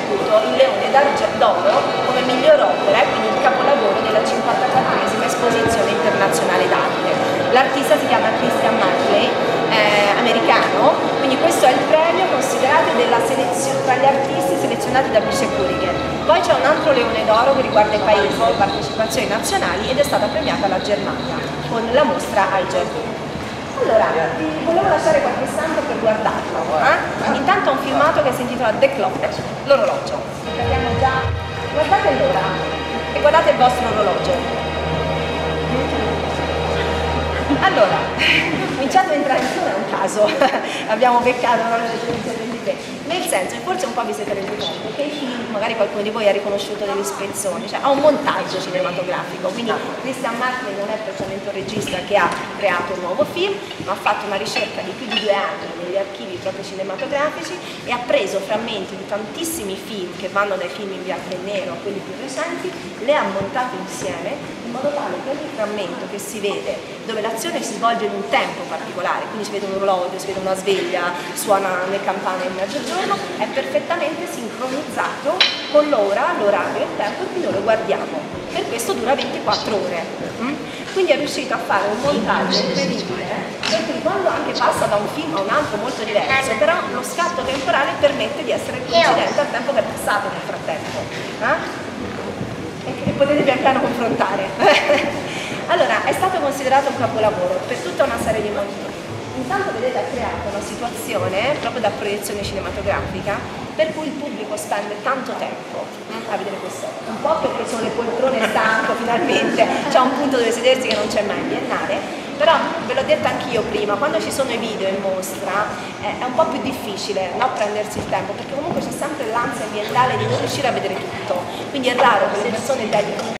ricevuto il Leone d'Oro come miglior opera, quindi il capolavoro della 54esima esposizione internazionale d'arte. L'artista si chiama Christian Martley, americano, quindi questo è il premio considerato tra gli artisti selezionati da Bisce Kuriger. Poi c'è un altro Leone d'Oro che riguarda i paesi di partecipazioni nazionali ed è stata premiata la Germania con la mostra al giardino. Allora, vi volevo lasciare qualche istante per guardarlo. Intanto ho un filmato che si intitola The Clock, l'orologio. Abbiamo già... Guardate l'ora e guardate il vostro orologio. Allora, cominciato a entrare in film è un caso, abbiamo beccato una nel senso che forse un po' vi siete resi conto che i film, magari qualcuno di voi ha riconosciuto delle ispezioni, cioè ha un montaggio cinematografico, quindi Christian Martley non è precisamente un regista che ha creato un nuovo film, ma ha fatto una ricerca di più di 2 anni negli archivi proprio cinematografici e ha preso frammenti di tantissimi film che vanno dai film in bianco e nero a quelli più recenti, le ha montate insieme in modo tale che ogni frammento che si vede, dove l'azione si svolge in un tempo particolare, quindi si vede un orologio, si vede una sveglia, suona le campane in mezzogiorno, è perfettamente sincronizzato con l'ora, l'orario e il tempo, e quindi noi lo guardiamo. Per questo dura 24 ore. Quindi è riuscito a fare un montaggio incredibile, per cui quando anche passa da un film a un altro molto diverso, però lo scatto temporale permette di essere coincidente al tempo che è passato nel frattempo. E potete pian piano confrontare. Allora, è stato considerato un capolavoro per tutta una serie di motivi. Intanto vedete ha creato una situazione proprio da proiezione cinematografica per cui il pubblico spende tanto tempo a vedere questo, un po' perché sono le poltrone stanco finalmente, c'è un punto dove sedersi che non c'è mai in biennale, però ve l'ho detto anch'io prima, quando ci sono i video in mostra è un po' più difficile, no, prendersi il tempo, perché comunque c'è sempre l'ansia ambientale di non riuscire a vedere tutto, quindi è raro che le persone dedichino